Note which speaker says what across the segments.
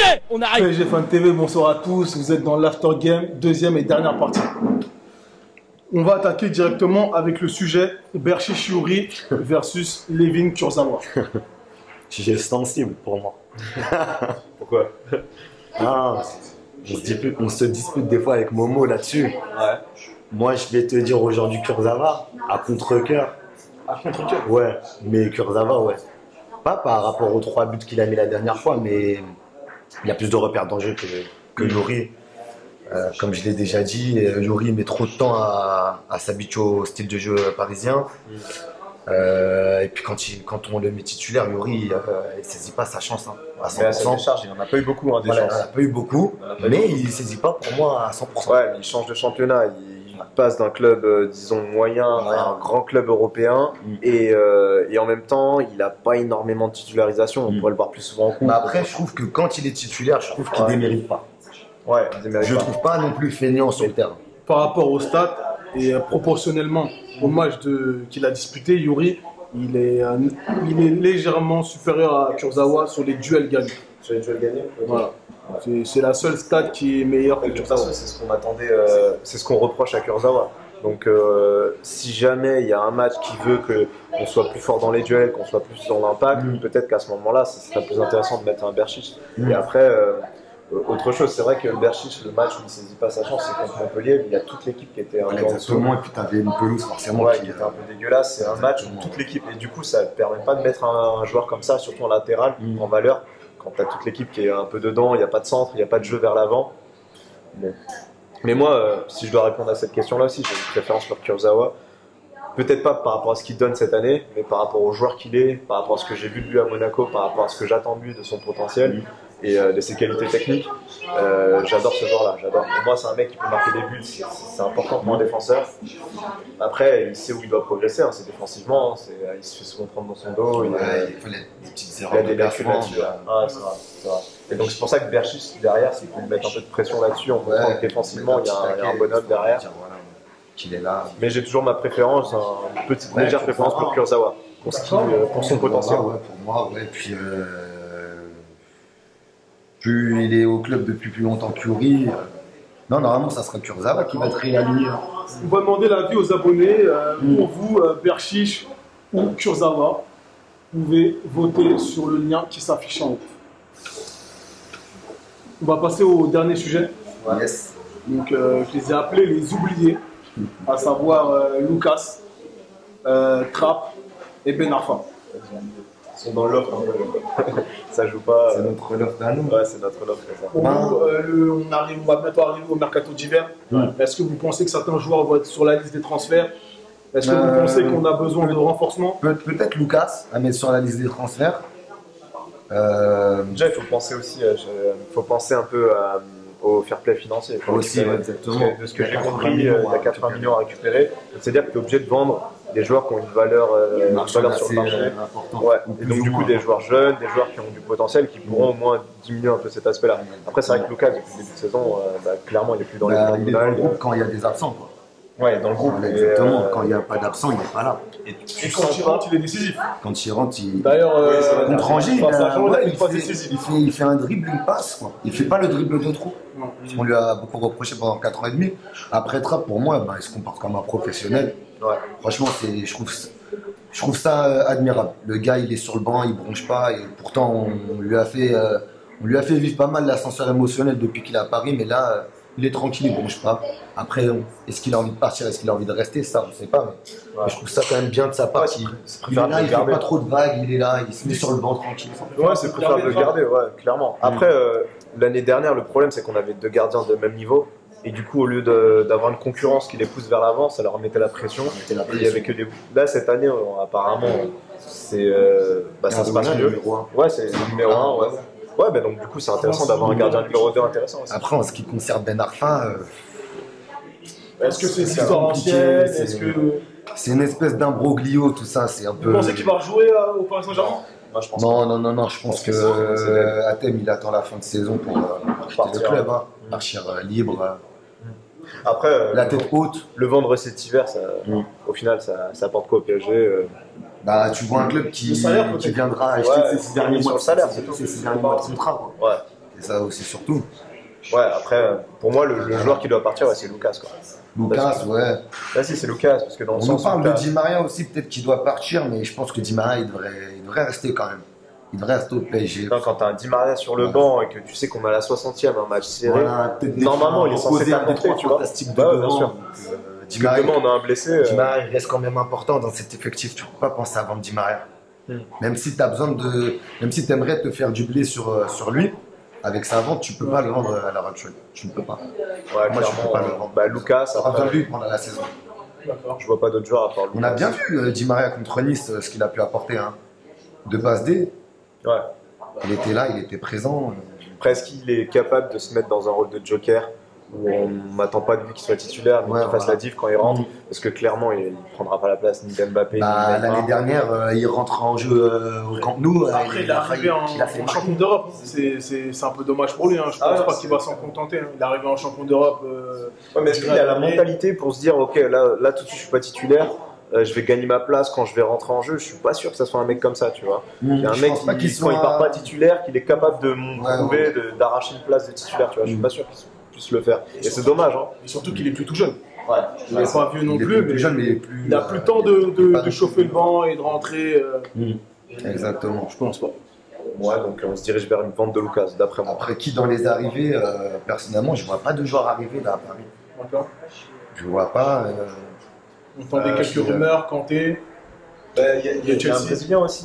Speaker 1: on arrive.
Speaker 2: PSG Fan TV, bonsoir à tous. Vous êtes dans l'After Game, deuxième et dernière partie. On va attaquer directement avec le sujet Berchiche Youri versus Layvin Kurzawa.
Speaker 3: Sujet sensible pour moi.
Speaker 4: Pourquoi?
Speaker 3: Ah, on se dispute des fois avec Momo là-dessus.
Speaker 4: Ouais.
Speaker 3: Moi, je vais te dire aujourd'hui Kurzawa, à contre-cœur.
Speaker 4: À contre-cœur?
Speaker 3: Ouais, mais Kurzawa, ouais. Pas par rapport aux 3 buts qu'il a mis la dernière fois, mais il y a plus de repères d'enjeu que Youri. Comme je l'ai déjà dit, Youri met trop de temps à s'habituer au style de jeu parisien. Et puis quand on le met titulaire, Youri, il ne saisit pas sa chance à 100%.
Speaker 4: Mais à sa décharge, il n'en a pas eu beaucoup des
Speaker 3: Voilà,
Speaker 4: chances.
Speaker 3: il n'en a pas eu beaucoup, mais il ne saisit pas pour moi à 100%.
Speaker 4: Ouais, mais il change de championnat. Il passe d'un club, disons, moyen à un grand club européen. Et en même temps, il n'a pas énormément de titularisation. On pourrait le voir plus souvent en cours.
Speaker 3: Mais après, je trouve que quand il est titulaire, je trouve qu'il ne démérite pas.
Speaker 4: Ouais, il démérite
Speaker 3: Je ne
Speaker 4: pas.
Speaker 3: trouve pas non plus feignant sur le terrain.
Speaker 2: Par rapport au stats et proportionnellement au match qu'il a disputé, Youri, il est légèrement supérieur à Kurzawa sur les duels gagnés.
Speaker 4: Sur les duels gagnés.
Speaker 2: Voilà. C'est la seule stat qui est meilleure que
Speaker 4: De toute
Speaker 2: Kurzawa.
Speaker 4: façon, c'est ce qu'on attendait, c'est ce qu'on reproche à Kurzawa. Donc, si jamais il y a un match qui veut qu'on soit plus fort dans les duels, qu'on soit plus dans l'impact, peut-être qu'à ce moment-là, ce serait plus intéressant de mettre un Berchiche. Et après, autre chose, c'est vrai que le Berchiche, le match où il ne saisit pas sa chance, c'est contre Montpellier, mais il y a toute l'équipe qui était un peu en dessous.
Speaker 3: Exactement, et puis tu avais une pelouse forcément
Speaker 4: Ouais, qui était un peu dégueulasse. C'est un match où toute l'équipe, et du coup, ça ne permet pas de mettre un joueur comme ça, surtout en latéral, en valeur, quand tu as toute l'équipe qui est un peu dedans, il n'y a pas de centre, il n'y a pas de jeu vers l'avant. Bon. Mais moi, si je dois répondre à cette question-là aussi, j'ai une préférence pour Kurzawa. Peut-être pas par rapport à ce qu'il donne cette année, mais par rapport au joueur qu'il est, par rapport à ce que j'ai vu de lui à Monaco, par rapport à ce que j'attends de lui, de son potentiel et de ses qualités techniques. J'adore ce joueur-là, j'adore. Pour moi, c'est un mec qui peut marquer des buts, c'est important pour un défenseur. Après, il sait où il doit progresser, c'est défensivement, il se fait souvent prendre dans son dos.
Speaker 3: Il faut des petites erreurs.
Speaker 4: Il y a des lacunes là-dessus. Ah, c'est vrai. Et donc c'est pour ça que Berchiche, derrière, c'est qu'il peut mettre un peu de pression là-dessus, en montrant que défensivement, il y a un bonhomme derrière.
Speaker 3: Qu'il est là.
Speaker 4: Mais j'ai toujours ma préférence, une petite légère préférence pour Kurzawa, pour son potentiel.
Speaker 3: Ouais, pour moi, ouais. Puis, plus il est au club depuis plus longtemps que Youri. Non, normalement, ça sera Kurzawa qui va être réaligné.
Speaker 2: On va demander l'avis aux abonnés. Pour vous, Berchiche ou Kurzawa, vous pouvez voter sur le lien qui s'affiche en haut. On va passer au dernier sujet.
Speaker 3: Yes.
Speaker 2: Donc, je les ai appelés les oubliés, à savoir Lucas, Trapp et Ben Arfa.
Speaker 4: Ils sont dans l'offre, ça joue pas.
Speaker 3: C'est notre loft à nous.
Speaker 4: Ouais, c'est notre offre.
Speaker 2: Pour vous, on va bientôt arriver au mercato d'hiver. Est-ce que vous pensez que certains joueurs vont être sur la liste des transferts? Est-ce que vous pensez qu'on a besoin de renforcement?
Speaker 3: Peut-être Lucas à mettre sur la liste des transferts.
Speaker 4: Déjà, il faut penser aussi, faut penser un peu au fair play financier.
Speaker 3: Aussi, ouais, exactement.
Speaker 4: De ce que j'ai compris, il y a 80 millions à récupérer. C'est-à-dire que tu es obligé de vendre des joueurs qui ont une valeur sur le marché. Ouais. Et donc, du coup, des joueurs jeunes, des joueurs qui ont du potentiel, qui pourront au moins diminuer un peu cet aspect-là. Après, c'est vrai que Lucas, depuis le début de saison, clairement, il n'est plus dans les
Speaker 3: il est dans le groupe quand il y a des absents. Quoi.
Speaker 4: Ouais, dans le groupe.
Speaker 3: Exactement. Quand il n'y a pas d'absent, il n'est pas là.
Speaker 2: Et quand il rentre, il est décisif.
Speaker 3: Quand il rentre, il.
Speaker 2: D'ailleurs,
Speaker 3: contre Angers, il fait un dribble, une passe. Quoi. Il ne fait pas le dribble de trop. On lui a beaucoup reproché pendant 4 ans et demi. Après Trapp, pour moi, il se comporte comme un professionnel.
Speaker 4: Ouais.
Speaker 3: Franchement, je trouve ça admirable. Le gars, il est sur le banc, il ne bronche pas. Et pourtant, on lui a fait vivre pas mal l'ascenseur émotionnel depuis qu'il est à Paris. Mais là, il est tranquille, il ne bronche pas. Après, est-ce qu'il a envie de partir, est-ce qu'il a envie de rester? Ça, on ne sait pas. Mais je trouve ça quand même bien de sa part. Il est là, il ne fait pas trop de vagues, il est là, il se met sur le banc tranquille.
Speaker 4: Ouais, c'est préférable de le garder, ouais, clairement. Après, l'année dernière, le problème, c'est qu'on avait 2 gardiens de même niveau. Et du coup, au lieu d'avoir une concurrence qui les pousse vers l'avant, ça leur mettait la pression. Et il y avait que des. Là, cette année, apparemment, ça se passe mieux. Ouais, c'est le numéro 1, ouais. Ouais, ben donc du coup, c'est intéressant d'avoir un gardien numéro 2 intéressant aussi.
Speaker 3: Après, en ce qui concerne Ben Arfa,
Speaker 2: est-ce que c'est une histoire ancienne?
Speaker 3: C'est une espèce d'imbroglio, tout ça. C'est un peu.
Speaker 2: Vous pensez qu'il va rejouer au Paris Saint-Germain?
Speaker 4: Moi, je pense
Speaker 3: non, je pense que Athème, il attend la fin de saison pour quitter le club, partir libre.
Speaker 4: Après,
Speaker 3: la tête haute.
Speaker 4: Le vendre cet hiver, au final, ça apporte quoi au PSG?
Speaker 3: Bah, tu vois un club qui viendra acheter ses 6 derniers mois de salaire, c'est tout. Ses 6 derniers mois de contrat.
Speaker 4: Ouais.
Speaker 3: C'est ça aussi, surtout.
Speaker 4: Ouais, après, pour moi, le joueur qui doit partir, ouais, c'est Lucas, quoi.
Speaker 3: Lucas, ouais.
Speaker 4: Là, si, c'est Lucas, parce que dans le
Speaker 3: On nous
Speaker 4: sens.
Speaker 3: parle de
Speaker 4: Lucas-
Speaker 3: Di Maria aussi, peut-être qu'il doit partir, mais je pense que Di Maria, il devrait rester quand même. Il devrait rester au PSG.
Speaker 4: Non, quand t'as un Di Maria sur le banc et que tu sais qu'on est à la 60e, un match serré,
Speaker 3: Voilà, peut-être
Speaker 4: normalement, il est censé
Speaker 3: reposer un
Speaker 4: t'apporter,
Speaker 3: défenseur
Speaker 4: tu vois.
Speaker 3: fantastique de
Speaker 4: Bah ouais,
Speaker 3: devant.
Speaker 4: bien sûr.
Speaker 3: Di
Speaker 4: parce que
Speaker 3: Maria,
Speaker 4: demain, on a un blessé.
Speaker 3: Di Maria, il reste quand même important dans cet effectif. Tu ne peux pas penser à vendre Di Maria. Même si tu as besoin de. Même si tu aimerais te faire du blé sur lui, avec sa vente, tu ne peux pas le vendre à l'heure actuelle. Tu ne peux pas.
Speaker 4: Ouais,
Speaker 3: Moi, je peux pas le
Speaker 4: clairement.
Speaker 3: vendre.
Speaker 4: Bah, Lucas,
Speaker 3: On va
Speaker 4: après,
Speaker 3: lui pendant la saison.
Speaker 2: D'accord.
Speaker 4: je vois pas d'autres joueurs à part Lucas.
Speaker 3: On a bien vu Di Maria contre Nice, ce qu'il a pu apporter. Hein. De passe D,
Speaker 4: Ouais.
Speaker 3: il était là, il était présent.
Speaker 4: Après, est-ce qu'il est capable de se mettre dans un rôle de joker où on n'attend pas de lui qu'il soit titulaire, mais
Speaker 3: Ouais,
Speaker 4: qu'il fasse
Speaker 3: voilà.
Speaker 4: la diff quand il rentre? Parce que clairement, il ne prendra pas la place ni d'Mbappé,
Speaker 3: Bah,
Speaker 4: ni de Neymar.
Speaker 3: l'année dernière, il rentre en jeu au Camp Nou.
Speaker 2: Après, il est arrivé en champion d'Europe. C'est un peu dommage pour lui. Hein. Je
Speaker 4: Ah,
Speaker 2: pense
Speaker 4: ouais,
Speaker 2: pas
Speaker 4: c'est-
Speaker 2: qu'il va s'en contenter. Hein. Il est arrivé en champion d'Europe.
Speaker 4: Ouais, mais est-ce qu'il a la mentalité pour se dire, ok, là tout de suite, je suis pas titulaire, je vais gagner ma place quand je vais rentrer en jeu? Je suis pas sûr que ça soit un mec comme ça, tu vois. Il y a un
Speaker 3: Je
Speaker 4: mec
Speaker 3: pense pas qu'il
Speaker 4: quand il
Speaker 3: soit-
Speaker 4: part pas titulaire, qu'il est capable de
Speaker 3: Ouais,
Speaker 4: prouver, d'arracher une place de titulaire, tu vois. Je suis pas sûr qu'il puisse le faire. Et c'est dommage, hein.
Speaker 2: Et surtout qu'il est plus tout jeune.
Speaker 4: Ouais.
Speaker 2: Il n'est pas vieux non
Speaker 3: Il est
Speaker 2: plus,
Speaker 3: plus
Speaker 2: mais
Speaker 3: jeune, mais il est plus.
Speaker 2: il n'a plus le temps
Speaker 3: il est pas
Speaker 2: de chauffer le banc et de rentrer.
Speaker 3: Exactement.
Speaker 2: Je pense pas.
Speaker 4: Ouais, donc on se dirige vers une vente de Lucas, d'après moi.
Speaker 3: Après, qui dans les arrivées, personnellement, je vois pas de joueurs arriver là à Paris.
Speaker 2: D'accord.
Speaker 3: Je vois pas.
Speaker 2: On entendait quelques
Speaker 3: si,
Speaker 2: rumeurs, Kanté.
Speaker 4: Il y a un
Speaker 2: Chelsea.
Speaker 4: Brésilien aussi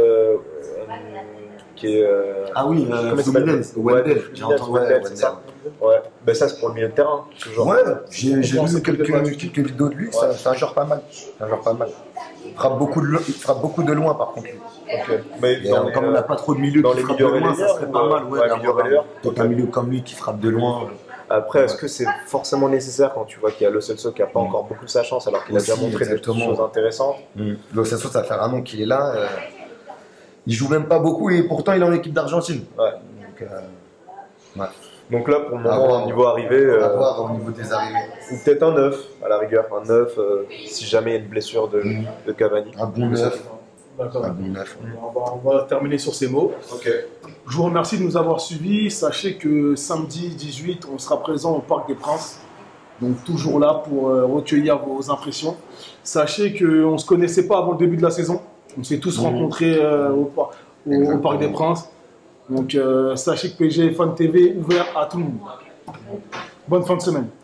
Speaker 4: qui est.
Speaker 3: Ah oui,
Speaker 4: comment il s'appelle
Speaker 3: Fluminense, Wendell.
Speaker 4: Ouais,
Speaker 3: J'ai entendu
Speaker 4: Wendell,
Speaker 3: Wendell.
Speaker 4: c'est ça. Ouais, ben ça c'est pour le milieu de terrain, toujours.
Speaker 3: Ouais, j'ai
Speaker 2: On pense
Speaker 3: vu
Speaker 2: que peut-être pas du
Speaker 3: quelques vidéos de lui, c'est un joueur pas mal. C'est un joueur pas mal. Il frappe beaucoup de loin par contre.
Speaker 4: Ok. Mais
Speaker 3: Et, comme on n'a pas trop de milieux
Speaker 4: dans
Speaker 3: qui
Speaker 4: les
Speaker 3: frappent
Speaker 4: milieux
Speaker 3: de loin, ça
Speaker 4: relayeurs
Speaker 3: serait
Speaker 4: ou,
Speaker 3: pas mal
Speaker 4: ouais, milieu
Speaker 3: d'avoir
Speaker 4: relayeur.
Speaker 3: peut-être un milieu comme lui qui frappe de loin.
Speaker 4: Après, est-ce que c'est forcément nécessaire quand tu vois qu'il y a Lo Celso qui n'a pas encore beaucoup de sa chance alors qu'il a déjà
Speaker 3: Aussi,
Speaker 4: montré des
Speaker 3: exactement.
Speaker 4: choses intéressantes?
Speaker 3: Lo Celso, ça fait un an qu'il est là. Il joue même pas beaucoup et pourtant il est en équipe d'Argentine.
Speaker 4: Ouais.
Speaker 3: Donc, ouais.
Speaker 4: Donc là, pour le moment,
Speaker 3: voir.
Speaker 4: au niveau arrivé,
Speaker 3: À voir au niveau des arrivées.
Speaker 4: ou peut-être un 9 à la rigueur, un 9 si jamais il y a une blessure de Cavani.
Speaker 3: Un bon neuf.
Speaker 2: D'accord.
Speaker 3: Un bon neuf.
Speaker 2: On va terminer sur ces mots.
Speaker 4: Ok.
Speaker 2: Je vous remercie de nous avoir suivis. Sachez que samedi 18, on sera présent au Parc des Princes. Donc toujours là pour recueillir vos impressions. Sachez qu'on ne se connaissait pas avant le début de la saison. On s'est tous rencontrés au Parc des Princes. Donc sachez que PG Fan TV est ouvert à tout le monde. Bonne fin de semaine.